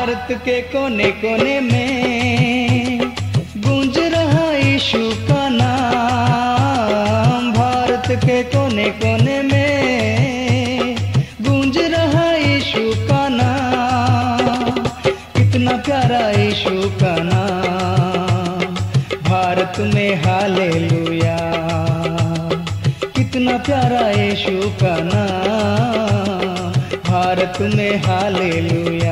भारत के कोने कोने में गूंज रहा यीशु का नाम। भारत के कोने कोने में गूंज रहा यीशु का नाम। कितना प्यारा यीशु का नाम, भारत में हालेलुया। कितना प्यारा यीशु का नाम, भारत में हालेलुया।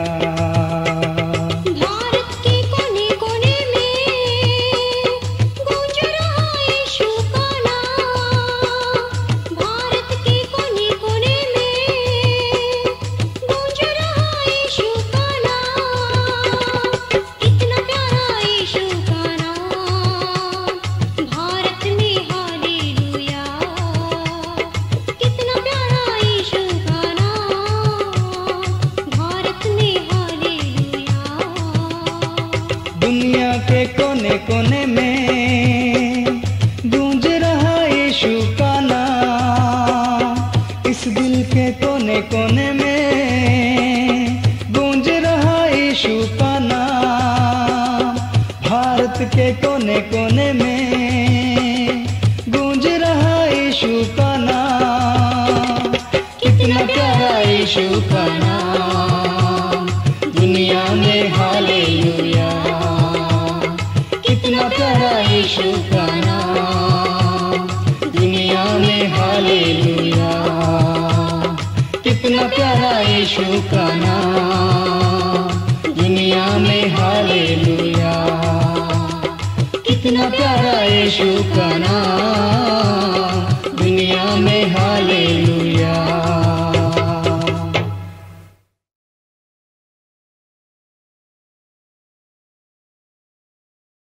दुनिया के कोने कोने में गूंज रहा यीशु का नाम। इस दिल के कोने कोने में गूंज रहा यीशु का नाम। भारत के कोने कोने में गूंज रहा यीशु का नाम। कितना प्यारा यीशु का नाम, दुनिया में हालेलुया। कितना प्यारा यीशु का नाम, दुनिया में हालेलुया। कितना प्यारा यीशु का नाम, दुनिया में हालेलुया। कितना प्यारा यीशु का नाम।